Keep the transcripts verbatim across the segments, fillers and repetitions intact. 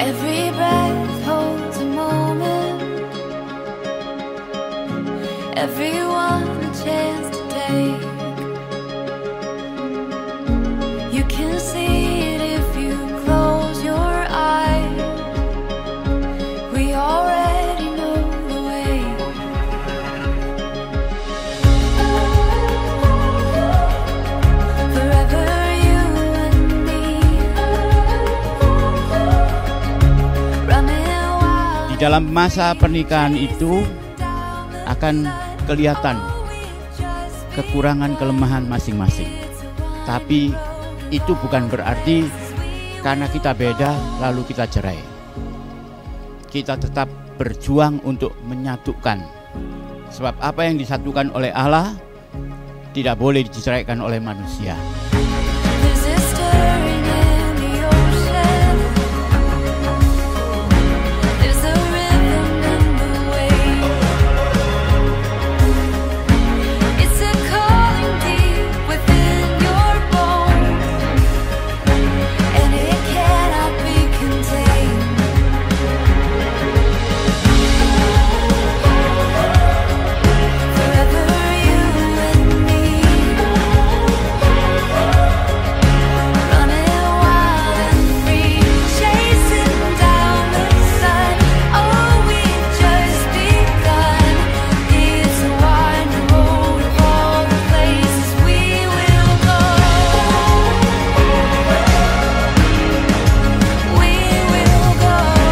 Every breath holds a moment, everyone a chance to take. You can see it if you close your eyes. We already know the way. Forever you and me, running wild. Di dalam masa pernikahan itu akan kelihatan kekurangan kelemahan masing-masing. Tapi itu bukan berarti karena kita beda lalu kita cerai. Kita tetap berjuang untuk menyatukan. Sebab apa yang disatukan oleh Allah tidak boleh diceraikan oleh manusia. There's a stirring in the ocean. There's a rhythm in the waves. It's a calling deep within your bones, and it cannot be contained. Forever you and me, running wild and free, chasing down the sun. Oh, we've just begun. It's a winding road of all the places we will go. We will go.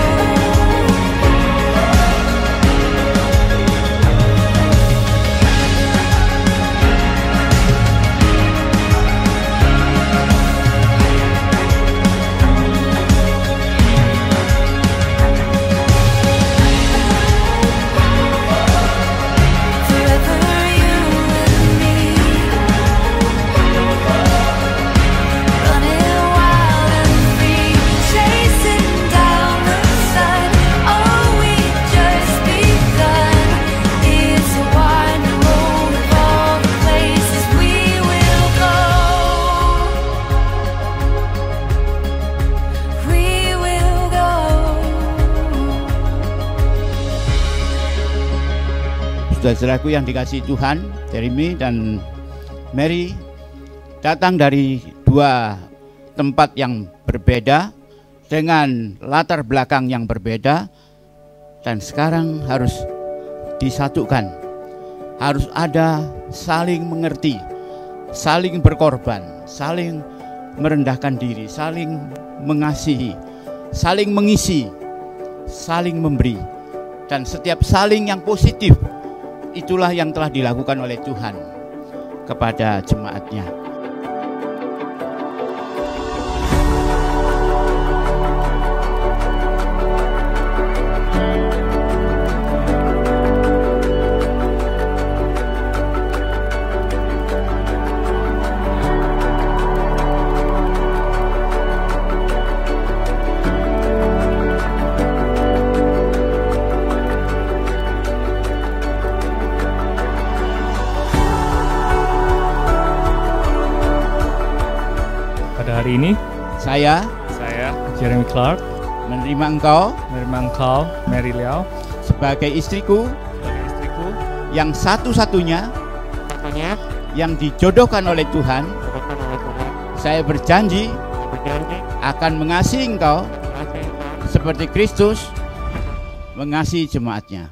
Forever you and me, running wild and free, chasing down the sun. Oh, we've just begun. It's a winding road of all the places we will go. We will go. Saudara-saudaraku yang dikasihi Tuhan, Jeremy dan Mary datang dari dua tempat yang berbeda dengan latar belakang yang berbeda, dan sekarang harus disatukan. Harus ada saling mengerti, saling berkorban, saling merendahkan diri, saling mengasihi, saling mengisi, saling memberi, dan setiap saling yang positif. Itulah yang telah dilakukan oleh Tuhan kepada jemaatnya. Pada hari ini, Saya saya Jeremy Clark menerima engkau menerima engkau, Mary Liao, sebagai istriku sebagai istriku yang satu-satunya yang dijodohkan oleh Tuhan. Saya berjanji akan mengasihi engkau seperti Kristus mengasihi jemaatnya.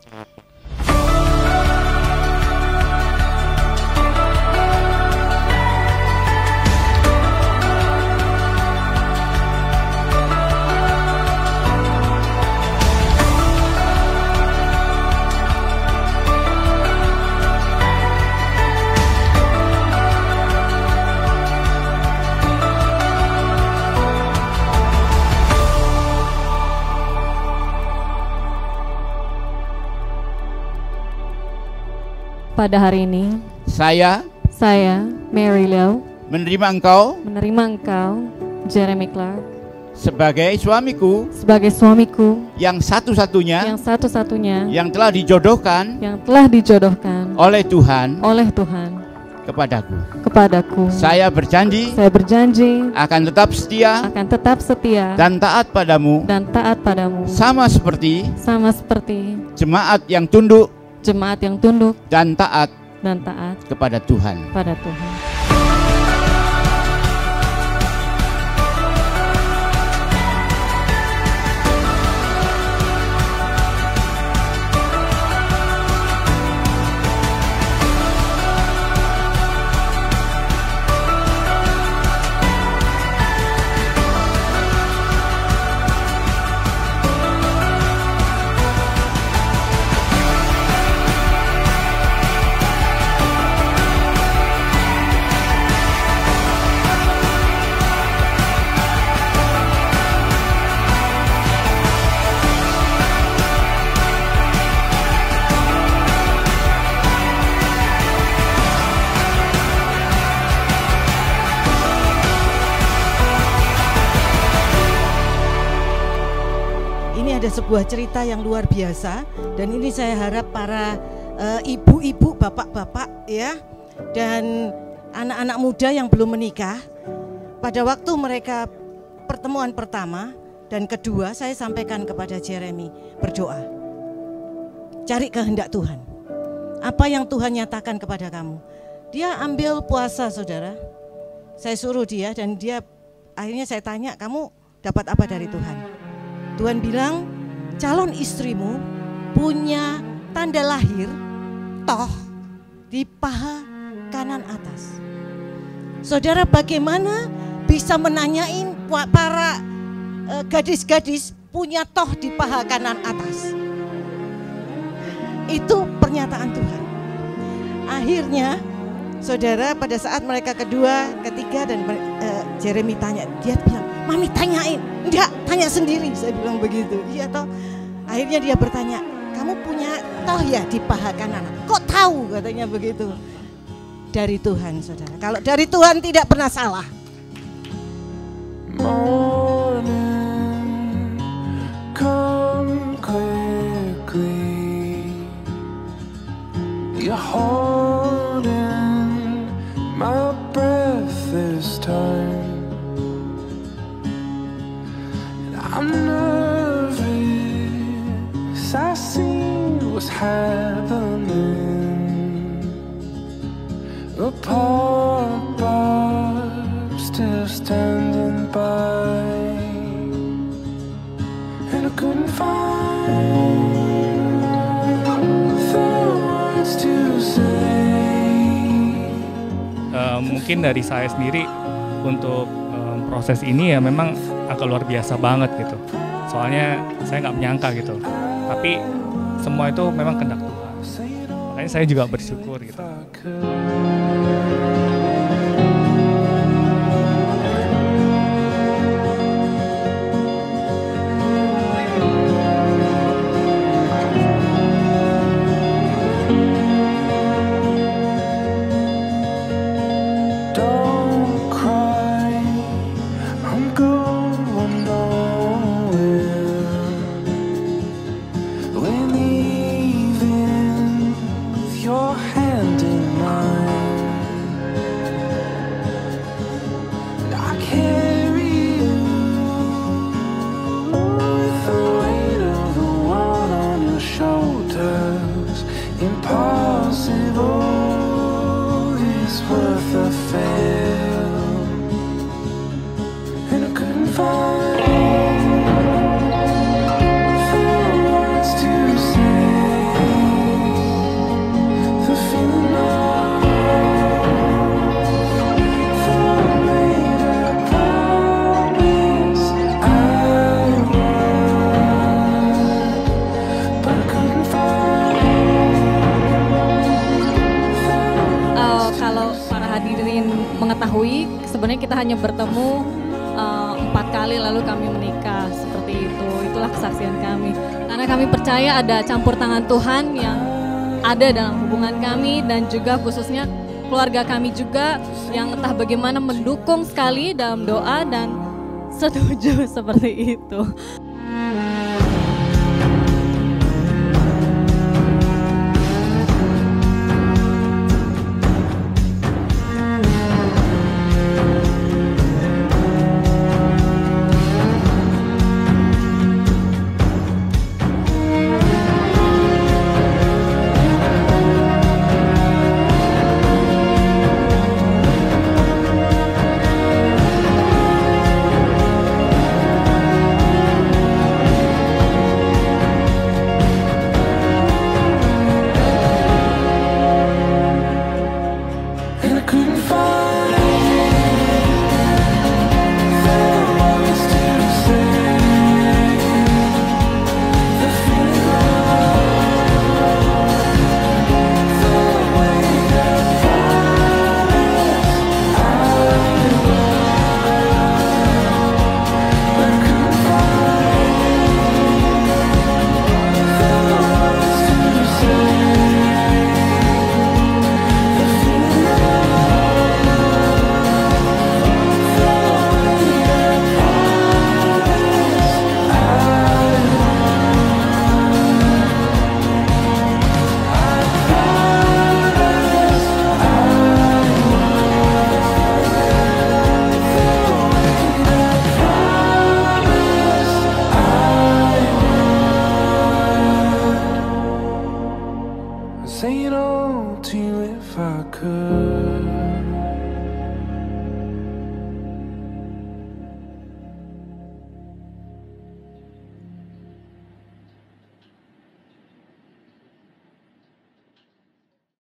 Pada hari ini, Saya saya, Mary Liao, menerima engkau menerima engkau, Jeremy Clark, sebagai suamiku sebagai suamiku yang satu-satunya yang satu-satunya yang telah dijodohkan yang telah dijodohkan oleh Tuhan oleh Tuhan kepadaku. kepadaku. Saya berjanji Saya berjanji akan tetap setia akan tetap setia dan taat padamu, dan taat padamu, sama seperti sama seperti jemaat yang tunduk jemaat yang tunduk dan taat dan taat kepada Tuhan. pada Tuhan. Ini ada sebuah cerita yang luar biasa, dan ini saya harap para uh, ibu-ibu, bapak-bapak ya, dan anak-anak muda yang belum menikah, pada waktu mereka pertemuan pertama dan kedua, saya sampaikan kepada Jeremy, berdoa, cari kehendak Tuhan. Apa yang Tuhan nyatakan kepada kamu? Dia ambil puasa, saudara. Saya suruh dia, dan dia akhirnya saya tanya, kamu dapat apa dari Tuhan? Tuhan bilang, calon istrimu punya tanda lahir toh di paha kanan atas. Saudara, bagaimana bisa menanyain para uh, gadis-gadis punya toh di paha kanan atas? Itu pernyataan Tuhan. Akhirnya saudara, pada saat mereka kedua, ketiga, dan uh, Jeremy tanya, dia bilang, mami tanyain. Enggak, tanya sendiri. Saya bilang begitu. Iya toh. Akhirnya dia bertanya, kamu punya toh ya di paha kanan? Kok tahu? Katanya begitu. Dari Tuhan, saudara. Kalau dari Tuhan tidak pernah salah. Morning, come quickly. You're holding my breath this time. I'm nervous, I see what's happening. Apart, but still standing by. And I couldn't find the words to say. Uh, mungkin dari saya sendiri untuk um, proses ini ya memang agak luar biasa banget gitu. Soalnya saya nggak menyangka gitu. Tapi semua itu memang kehendak Tuhan. Makanya saya juga bersyukur gitu. Mengetahui sebenarnya kita hanya bertemu uh, empat kali lalu kami menikah, seperti itu. Itulah kesaksian kami, karena kami percaya ada campur tangan Tuhan yang ada dalam hubungan kami, dan juga khususnya keluarga kami juga yang entah bagaimana mendukung sekali dalam doa dan setuju seperti itu. good.